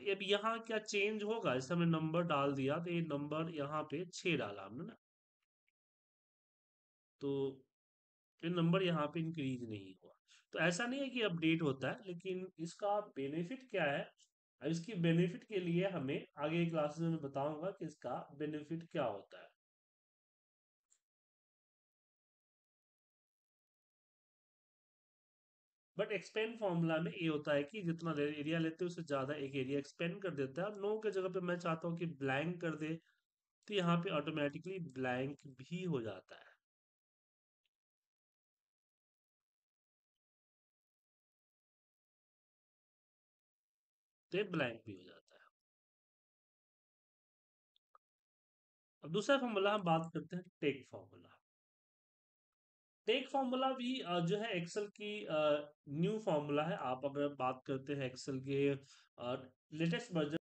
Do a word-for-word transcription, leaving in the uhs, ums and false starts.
अब यहाँ क्या चेंज होगा, जैसे हमने नंबर डाल दिया तो ये नंबर यहाँ पे छः डाला हमने ना, तो ये नंबर यहाँ पे इंक्रीज नहीं हुआ। तो ऐसा नहीं है कि अपडेट होता है, लेकिन इसका बेनिफिट क्या है, अब इसकी बेनिफिट के लिए हमें आगे क्लासेस में बताऊंगा कि इसका बेनिफिट क्या होता है। बट एक्सपेंड फॉर्मूला में ये होता है कि जितना एरिया लेते हैं उससे ज्यादा एक एरिया एक्सपेंड कर देता है, और नो के जगह पे मैं चाहता हूँ कि ब्लैंक कर दे, तो यहाँ पे ऑटोमेटिकली ब्लैंक भी हो जाता है। तो ये ब्लैंक भी हो जाता है। अब दूसरा फॉर्मूला हम बात करते हैं, टेक फॉर्मूला। टेक फॉर्मूला भी अ, जो है एक्सेल की न्यू फॉर्मूला है। आप अगर बात करते हैं एक्सेल के लेटेस्ट वर्जन